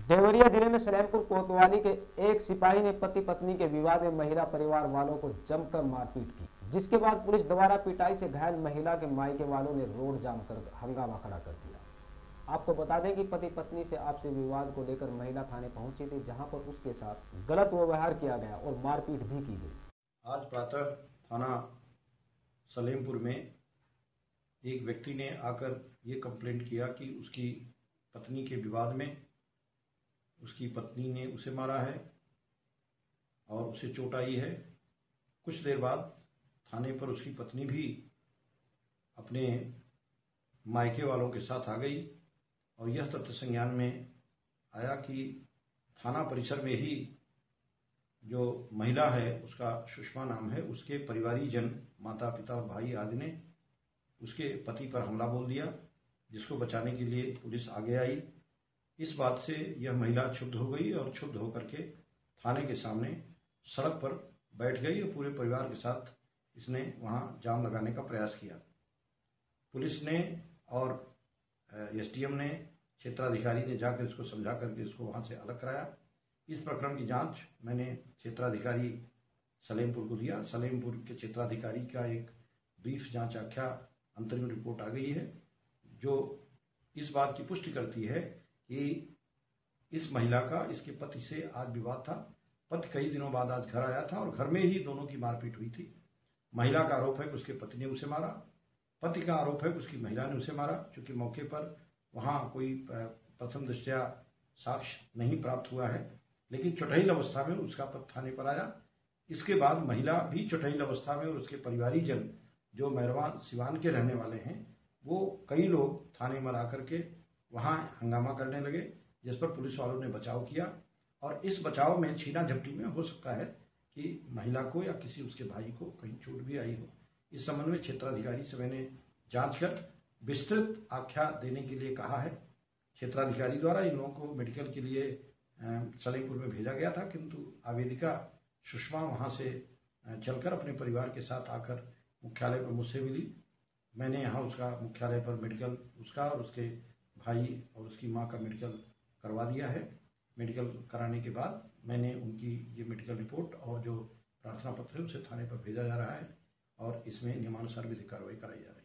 देवरिया जिले में सलेमपुर कोतवाली के एक सिपाही ने पति पत्नी के विवाद में महिला परिवार वालों को जमकर मारपीट की, जिसके बाद पुलिस द्वारा पिटाई से घायल महिला के मायके वालों ने रोड जाम कर हंगामा खड़ा कर दिया। आपको बता दें कि पति पत्नी से आपसी विवाद को लेकर महिला थाने पहुंची थी, जहां पर उसके साथ गलत व्यवहार किया गया और मारपीट भी की गई। आज प्रातः थाना सलेमपुर में एक व्यक्ति ने आकर ये कंप्लेंट किया कि उसकी पत्नी के विवाद में उसकी पत्नी ने उसे मारा है और उसे चोट आई है। कुछ देर बाद थाने पर उसकी पत्नी भी अपने मायके वालों के साथ आ गई और यह तथ्य संज्ञान में आया कि थाना परिसर में ही जो महिला है, उसका सुषमा नाम है, उसके परिवारीजन माता पिता भाई आदि ने उसके पति पर हमला बोल दिया, जिसको बचाने के लिए पुलिस आगे आई। इस बात से यह महिला क्षुब्ध हो गई और क्षुब्ध होकर के थाने के सामने सड़क पर बैठ गई और पूरे परिवार के साथ इसने वहां जाम लगाने का प्रयास किया। पुलिस ने और एसडीएम ने, क्षेत्राधिकारी ने जाकर इसको समझा करके इसको वहां से अलग कराया। इस प्रकरण की जांच मैंने क्षेत्राधिकारी सलेमपुर को दिया। सलेमपुर के क्षेत्राधिकारी का एक ब्रीफ जांच आख्या अंतरिम रिपोर्ट आ गई है, जो इस बात की पुष्टि करती है कि इस महिला का इसके पति से आज विवाद था। पति कई दिनों बाद आज घर आया था और घर में ही दोनों की मारपीट हुई थी। महिला का आरोप है कि उसके पति ने उसे मारा, पति का आरोप है कि उसकी महिला ने उसे मारा। चूंकि मौके पर वहां कोई प्रथम दृष्टया साक्ष्य नहीं प्राप्त हुआ है, लेकिन चौटहिल अवस्था में उसका पति थाने पर आया। इसके बाद महिला भी चौटहिल अवस्था में और उसके परिवारीजन जो मैरवा सिवान के रहने वाले हैं, वो कई लोग थाने में आकर के वहां हंगामा करने लगे, जिस पर पुलिस वालों ने बचाव किया। और इस बचाव में छीना झपटी में हो सकता है कि महिला को या किसी उसके भाई को कहीं चोट भी आई हो। इस संबंध में क्षेत्राधिकारी से मैंने जांच कर विस्तृत आख्या देने के लिए कहा है। क्षेत्राधिकारी द्वारा इन लोगों को मेडिकल के लिए सलेमपुर में भेजा गया था, किंतु आवेदिका सुषमा वहां से चलकर अपने परिवार के साथ आकर मुख्यालय पर मुझसे मिली। मैंने यहाँ उसका मुख्यालय पर मेडिकल, उसका और उसके भाई और उसकी माँ का मेडिकल करवा दिया है। मेडिकल कराने के बाद मैंने उनकी ये मेडिकल रिपोर्ट और जो प्रार्थना पत्र है उसे थाने पर भेजा जा रहा है और इसमें नियमानुसार विधिक कार्रवाई कराई जा रही है।